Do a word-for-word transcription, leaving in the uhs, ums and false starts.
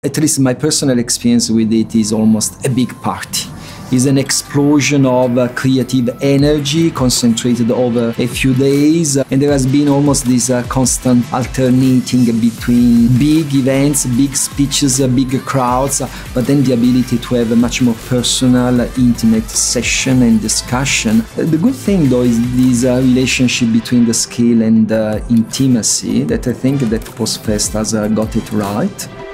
At least my personal experience with it is almost a big party. It's an explosion of uh, creative energy concentrated over a few days, and there has been almost this uh, constant alternating between big events, big speeches, uh, big crowds, uh, but then the ability to have a much more personal, uh, intimate session and discussion. Uh, the good thing though is this uh, relationship between the skill and uh, intimacy that I think that Postfest has uh, got it right.